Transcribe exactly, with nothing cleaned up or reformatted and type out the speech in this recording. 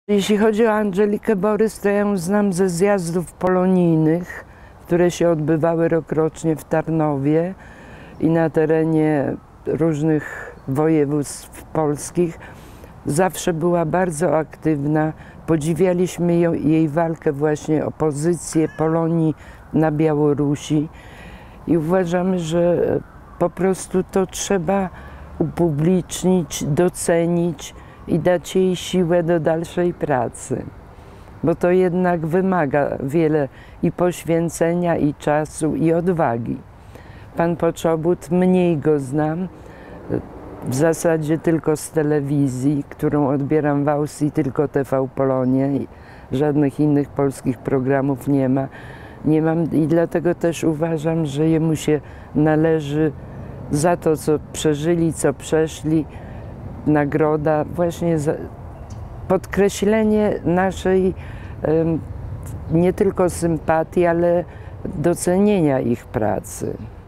Jeśli chodzi o Angelikę Borys, to ja ją znam ze zjazdów polonijnych, które się odbywały rokrocznie w Tarnowie i na terenie różnych województw polskich. Zawsze była bardzo aktywna. Podziwialiśmy ją, jej walkę właśnie o pozycję Polonii na Białorusi i uważamy, że po prostu to trzeba upublicznić, docenić i dać jej siłę do dalszej pracy, bo to jednak wymaga wiele i poświęcenia, i czasu, i odwagi. Pan Poczobut, mniej go znam, w zasadzie tylko z telewizji, którą odbieram w Austrii, tylko T V Polonia, żadnych innych polskich programów nie ma. Nie mam i dlatego też uważam, że jemu się należy za to, co przeżyli, co przeszli, nagroda, właśnie za podkreślenie naszej nie tylko sympatii, ale docenienia ich pracy.